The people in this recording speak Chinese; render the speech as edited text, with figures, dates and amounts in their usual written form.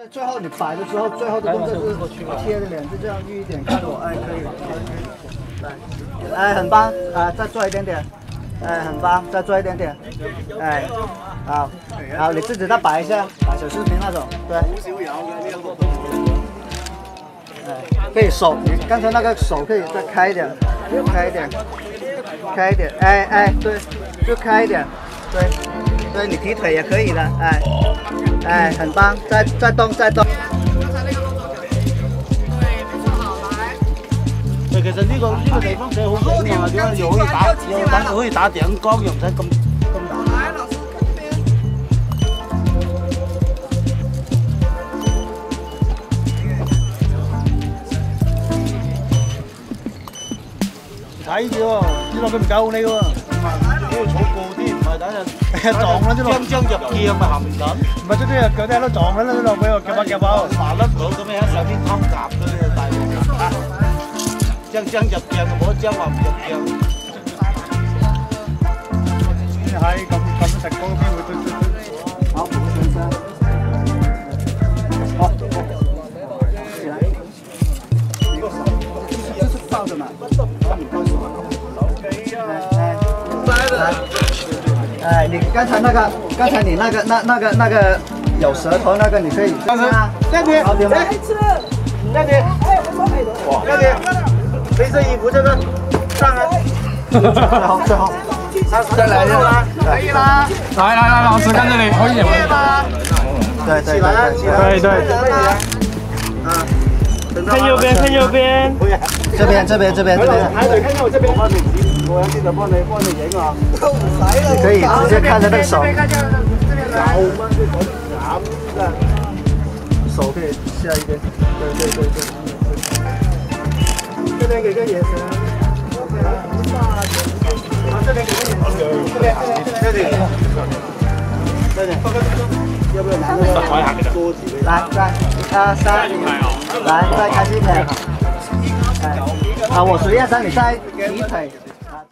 最后你摆的时候，最后的动作是贴着脸，就这样预一点看着我，哎，可以了，来，哎，很棒，再做一点点，哎，很棒，再做一点点，哎，好，好，你自己再摆一下，摆小视频那种，对，哎，可以手，你刚才那个手可以再开一点，开一点，开一点，哎哎，对，就开一点，对，对你提腿也可以的，哎。 哎，很棒，再动，再动。 其實呢個地方寫好景㗎嘛，點解又可以打頂缸，又唔使咁大。睇住喎，知道佢唔夠你喎。要坐高啲，唔係等陣撞啦，將入劍咪行唔緊。唔係，即係腳底喺度撞緊啦，落俾我夾下夾下，麻甩到咁樣喺上邊劏夾嗰啲大鑊啊！將入劍就冇得將話唔入劍。係咁食嗰邊會對。 好，我们先生。好，起来。这是放着嘛？你告诉我。 哎，你刚才那个，刚才你那个有舌头那个，你可以。 这边，好点吗？这边，哇，这边，黑色衣服这个上来， 最后，再来一个，可以啦。来，老师跟着你，可以吗？对， 看右边，看右边。 这边。 排队看看我这边。我要记得帮你影啊。 你可以直接看着那个手。手可以下一边。对。这边给个眼神。这边给个眼神。这里。要不要拿那个桌子？来，1、2、3，来，再开始一点。哎，好，我随便让你再提腿。